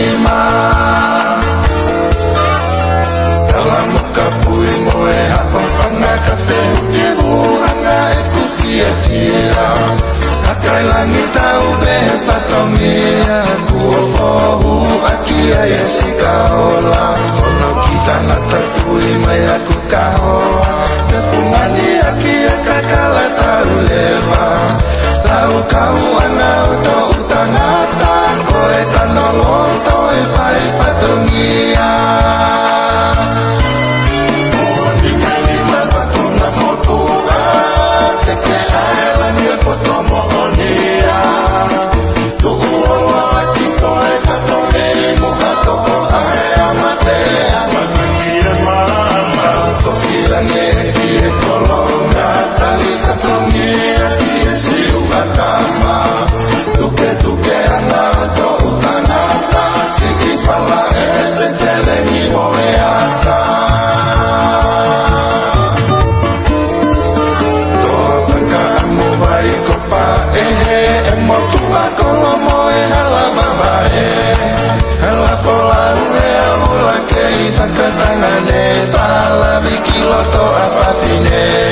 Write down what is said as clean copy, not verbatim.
lima dalam kapui moe hapang fanga kafe ukiru hanga eku sia-sia akai langit tau befatomia kuofohu akia yesikaola ono kita ngatatui mayaku kahoa Tefungani akia kakala tau lewa lau kau anau to utangata koe kanolong to e fai fatongia lima batuna motua teke aelan ye potomo onia tuuolo aki koe katone muhatoko ae amate amakia mama kokirane kie kolonga tali katongia kie siugatama tuke anato utanata siki fala etele ni moeata tofaka amu vai kopa emotua kolomo hala babae hala pola ula kei fakatangane pala bikiloto apa fine